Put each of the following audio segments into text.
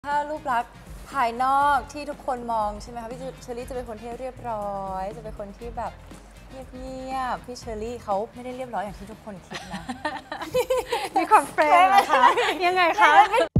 ถ้ารูปลักษณ์ภายนอกที่ทุกคนมองใช่ไหมคะพี่เชอรี่จะเป็นคนที่เรียบร้อยจะเป็นคนที่แบบเงียบๆพี่เชอรี่เขาไม่ได้เรียบร้อยอย่างที่ทุกคนคิดนะมีความเฟรนด์นะคะยังไงคะ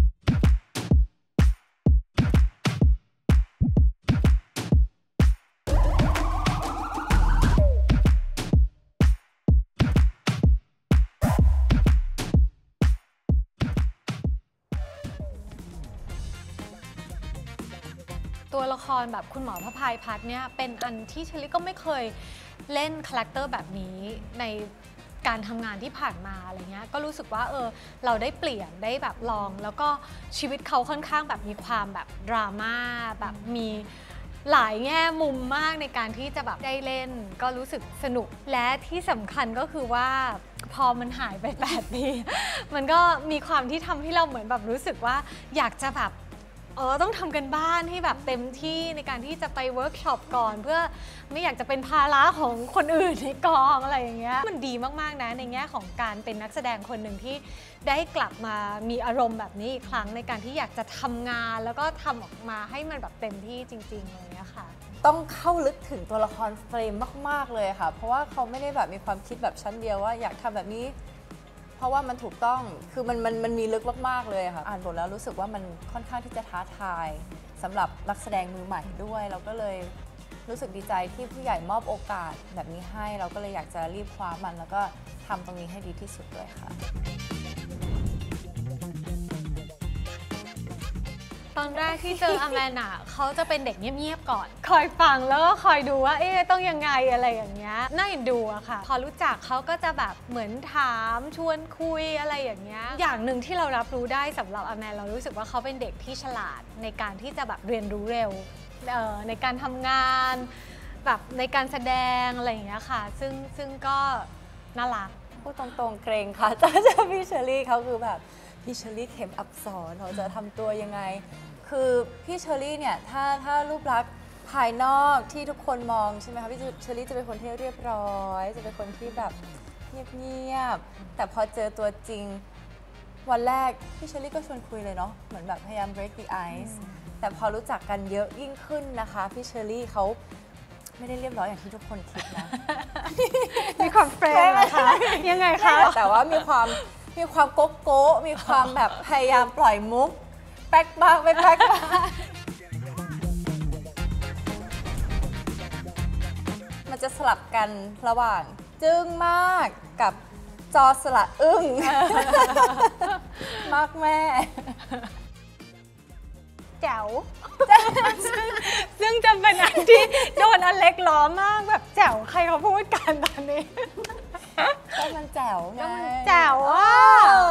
ตัวละครแบบคุณหมอพระพายพัฒน์เนี่ยเป็นอันที่เชลิก็ไม่เคยเล่นคาแรคเตอร์แบบนี้ในการทำงานที่ผ่านมาอะไรเงี้ยก็รู้สึกว่าเราได้เปลี่ยนได้แบบลองแล้วก็ชีวิตเขาค่อนข้างแบบมีความแบบดราม่าแบบมีหลายแง่มุมมากในการที่จะแบบได้เล่นก็รู้สึกสนุกและที่สำคัญก็คือว่าพอมันหายไป8 ปีมันก็มีความที่ทำให้เราเหมือนแบบรู้สึกว่าอยากจะแบบต้องทำกันบ้านให้แบบเต็มที่ในการที่จะไปเวิร์กช็อปก่อนเพื่อไม่อยากจะเป็นภาระของคนอื่นในกองอะไรอย่างเงี้ยมันดีมากๆนะในแง่ของการเป็นนักแสดงคนหนึ่งที่ได้กลับมามีอารมณ์แบบนี้อีกครั้งในการที่อยากจะทำงานแล้วก็ทำออกมาให้มันแบบเต็มที่จริงๆอะไรอย่างเงี้ยค่ะต้องเข้าลึกถึงตัวละครเฟรมมากๆเลยค่ะเพราะว่าเขาไม่ได้แบบมีความคิดแบบชั้นเดียวว่าอยากทำแบบนี้เพราะว่ามันถูกต้องคือมันมีลึกมากๆเลยค่ะอ่านบทแล้วรู้สึกว่ามันค่อนข้างที่จะท้าทายสำหรับนักแสดงมือใหม่ด้วยเราก็เลยรู้สึกดีใจที่ผู้ใหญ่มอบโอกาสแบบนี้ให้เราก็เลยอยากจะรีบคว้ามันแล้วก็ทำตรงนี้ให้ดีที่สุดเลยค่ะตอนแรกที่เจออแมนเขาจะเป็นเด็กเงียบๆก่อนคอยฟังแล้วก็คอยดูว่าต้องยังไงอะไรอย่างเงี้ยน่าเอ็นดูอะค่ะพอรู้จักเขาก็จะแบบเหมือนถามชวนคุยอะไรอย่างเงี้ยอย่างหนึ่งที่เรารับรู้ได้สำหรับอแมนเรารู้สึกว่าเขาเป็นเด็กที่ฉลาดในการที่จะแบบเรียนรู้เร็วในการทำงานแบบในการแสดงอะไรอย่างเงี้ยค่ะซึ่งก็น่ารักพูดตรงๆเกรงค่ะแต่จะพี่เชอรี่เขาคือแบบพี่เชอรี่เข็มอับสรเขาจะทำตัวยังไงคือพี่เชอรี่เนี่ยถ้ารูปลักษณ์ภายนอกที่ทุกคนมองใช่ไหมคะพี่เชอรี่จะเป็นคนที่เรียบร้อยจะเป็นคนที่แบบเงียบๆแต่พอเจอตัวจริงวันแรกพี่เชอรี่ก็ชวนคุยเลยเนาะเหมือนแบบพยายาม break the ice แต่พอรู้จักกันเยอะยิ่งขึ้นนะคะพี่เชอรี่เขาไม่ได้เรียบร้อยอย่างที่ทุกคนคิดนะมีความเฟรนด์นะคะยังไงคะแต่ว่ามีความโก๊ะโก๊ะมีความแบบพยายามปล่อยมุกแป๊กบ้างไม่แป๊กบ้างมันจะสลับกันระหว่างจึ้งมากกับจอสละอึ้ง มากแม่แจ๋วซึ่งจะเป็นอันที่โดนอเล็กล้อมากแบบแจ๋วใครเขาพูดกันตอนนี้ก็มันแจ๋วไงแจ๋วอ่ะ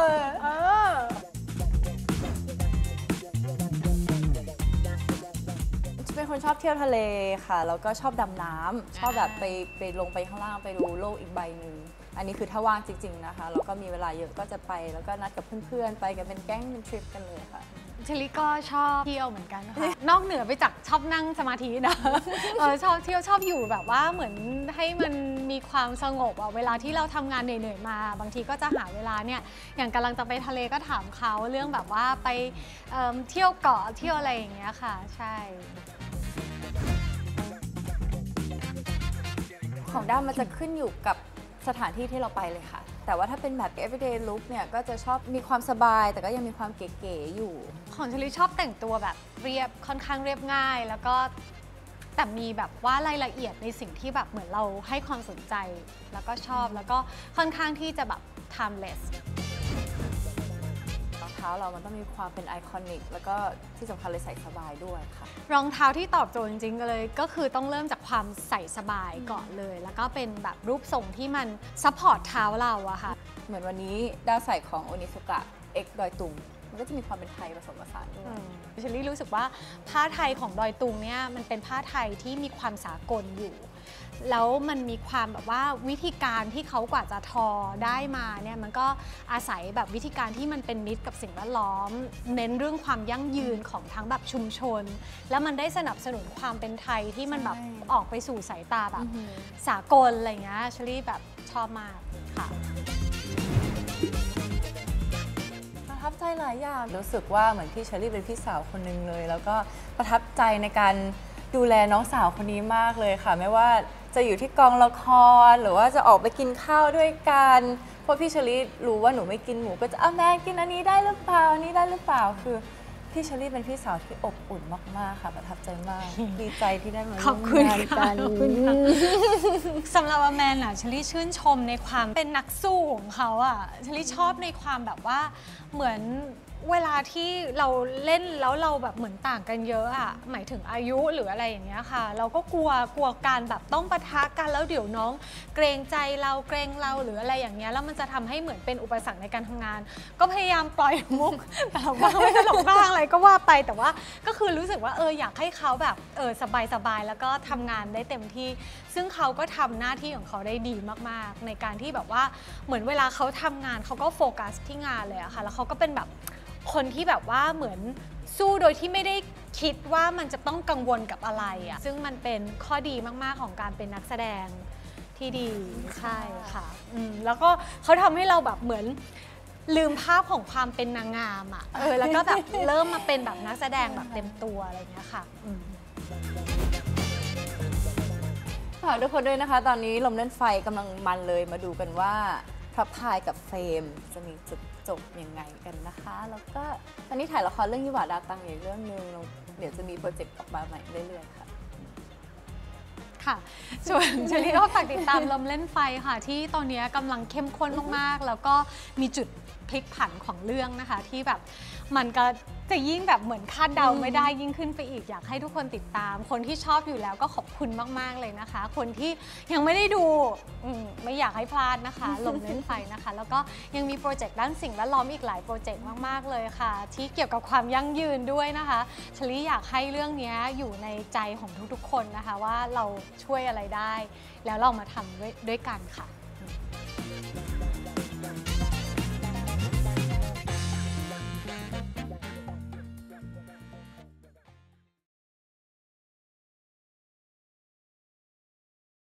เป็นคนชอบเที่ยวทะเลค่ะแล้วก็ชอบดำน้ำชอบแบบไปลงไปข้างล่างไปดูโลกอีกใบหนึ่งอันนี้คือถ้าว่างจริงๆนะคะแล้วก็มีเวลาเยอะก็จะไปแล้วก็นัดกับเพื่อนๆไปกันเป็นแก๊งเป็นทริปกันเลยค่ะเชลิก็ชอบเที่ยวเหมือนกันนะคะนอกเหนือไปจากชอบนั่งสมาธินะชอบเที่ยวชอบอยู่แบบว่าเหมือนให้มันมีความสงบเวลาที่เราทำงานเหนื่อยๆมาบางทีก็จะหาเวลาเนี่ยอย่างกำลังจะไปทะเลก็ถามเขาเรื่องแบบว่าไปเที่ยวเกาะเที่ยวอะไรอย่างเงี้ยค่ะใช่ของด้ามันจะขึ้นอยู่กับสถานที่ที่เราไปเลยค่ะแต่ว่าถ้าเป็นแบบ everyday look เนี่ยก็จะชอบมีความสบายแต่ก็ยังมีความเก๋ๆอยู่ของเชลิชอบแต่งตัวแบบเรียบค่อนข้างเรียบง่ายแล้วก็แต่มีแบบว่ารายละเอียดในสิ่งที่แบบเหมือนเราให้ความสนใจแล้วก็ชอบแล้วก็ค่อนข้างที่จะแบบ timeless รองเท้าเรามันต้องมีความเป็นไอคอนิกแล้วก็ที่สำคัญเลยใส่สบายด้วยค่ะรองเท้าที่ตอบโจทย์จริงๆเลยก็คือต้องเริ่มจากความใส่สบายก่อนเลยแล้วก็เป็นแบบรูปทรงที่มันซัพพอร์ตเท้าเราอะค่ะเหมือนวันนี้ด้าใส่ของโอนิสุกะ X ดอยตุงมันก็จะมีความเป็นไทยผสมผสานด้วยเชลลี่รู้สึกว่าผ้าไทยของดอยตุงเนี่ยมันเป็นผ้าไทยที่มีความสากลอยู่แล้วมันมีความแบบว่าวิธีการที่เขากว่าจะทอได้มาเนี่ยมันก็อาศัยแบบวิธีการที่มันเป็นมิตรกับสิ่งแวดล้อมเน้นเรื่องความยั่งยืนของทั้งแบบชุมชนแล้วมันได้สนับสนุนความเป็นไทยที่มันแบบออกไปสู่สายตาแบบสากลอะไรเงี้ยเชลลี่แบบชอบมากค่ะถ้าบใจหลายอย่างรู้สึกว่าเหมือนพี่เชอรี่เป็นพี่สาวคนหนึ่งเลย แล้วก็ประทับใจในการดูแลน้องสาวคนนี้มากเลยค่ะไม่ว่าจะอยู่ที่กองละครหรือว่าจะออกไปกินข้าวด้วยกันเพราะพี่เชอรี่รู้ว่าหนูไม่กินหมูก็จะแม่กินอันนี้ได้หรือเปล่าอันนี้ได้หรือเปล่าคือพี่เชอรี่เป็นพี่สาวที่อบอุ่นมากๆค่ะประทับใจมากดีใจที่ได้มาร่วมงานกันสำหรับแมนอะเชลี่ชื่นชมในความเป็นนักสู้ของเขาอะเชลี่ชอบในความแบบว่าเหมือนเวลาที่เราเล่นแล้วเราแบบเหมือนต่างกันเยอะอะหมายถึงอายุหรืออะไรอย่างเงี้ยค่ะเราก็กลัวการแบบต้องปะทะกันแล้วเดี๋ยวน้องเกรงใจเราเกรงเราหรืออะไรอย่างเงี้ยแล้วมันจะทำให้เหมือนเป็นอุปสรรคในการทำงาน ก็พยายามปล่อยมุกตลกบ้างไม่ตลกบ้างอะไรก็ว่าไปแต่ว่าก็คือรู้สึกว่าอยากให้เขาแบบสบายแล้วก็ทำงานได้เต็มที่ซึ่งเขาก็ทำหน้าที่ของเขาได้ดีมากๆในการที่แบบว่าเหมือนเวลาเขาทำงานเขาก็โฟกัสที่งานเลยอะค่ะแล้วเขาก็เป็นแบบคนที่แบบว่าเหมือนสู้โดยที่ไม่ได้คิดว่ามันจะต้องกังวลกับอะไรอะซึ่งมันเป็นข้อดีมากๆของการเป็นนักแสดงที่ดีใช่ค่ะแล้วก็เขาทำให้เราแบบเหมือนลืมภาพของความเป็นนางงามอ่ะแล้วก็แบบเริ่มมาเป็นแบบนักแสดงแบบเต็มตัวอะไรอย่างเงี้ยค่ะฝากทุกคนด้วยนะคะตอนนี้ลมเล่นไฟกำลังมันเลยมาดูกันว่าพระพายกับเฟรมจะมีจุดจบยังไงกันนะคะแล้วก็ตอนนี้ถ่ายละครเรื่องยี่หว่าดาตังอีกเรื่องนึงเดี๋ยวจะมีโปรเจกต์ออกมาใหม่เรื่อยๆค่ะค่ะส่วนเชลี่ก็ฝากติดตามลมเล่นไฟค่ะที่ตอนนี้กำลังเข้มข้นมากๆแล้วก็มีจุดพลิกผันของเรื่องนะคะที่แบบมันก็จะยิ่งแบบเหมือนคาดเดาไม่ได้ยิ่งขึ้นไปอีกอยากให้ทุกคนติดตามคนที่ชอบอยู่แล้วก็ขอบคุณมากๆเลยนะคะคนที่ยังไม่ได้ดูไม่อยากให้พลาดนะคะลมเล่นไฟนะคะแล้วก็ยังมีโปรเจกต์ด้านสิ่งแวดล้อมอีกหลายโปรเจกต์มากๆเลยค่ะที่เกี่ยวกับความยั่งยืนด้วยนะคะเชลี่อยากให้เรื่องนี้อยู่ในใจของทุกๆคนนะคะว่าเราช่วยอะไรได้แล้วเรามาทำด้วยกันค่ะ